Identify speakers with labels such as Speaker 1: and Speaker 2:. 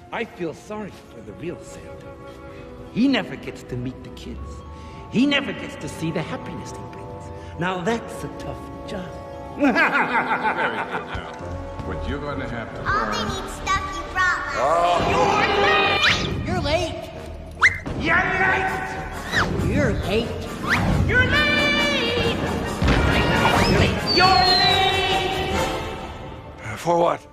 Speaker 1: I feel sorry for the real Santa. He never gets to meet the kids. He never gets to see the happiness he brings. Now that's a tough job.
Speaker 2: Very good now. What you're going to have to
Speaker 3: All
Speaker 2: learn...
Speaker 3: they need stuff you brought last
Speaker 4: You're late.
Speaker 1: You're late!
Speaker 4: You're late.
Speaker 1: You're late! You're late! You're late!
Speaker 5: For what?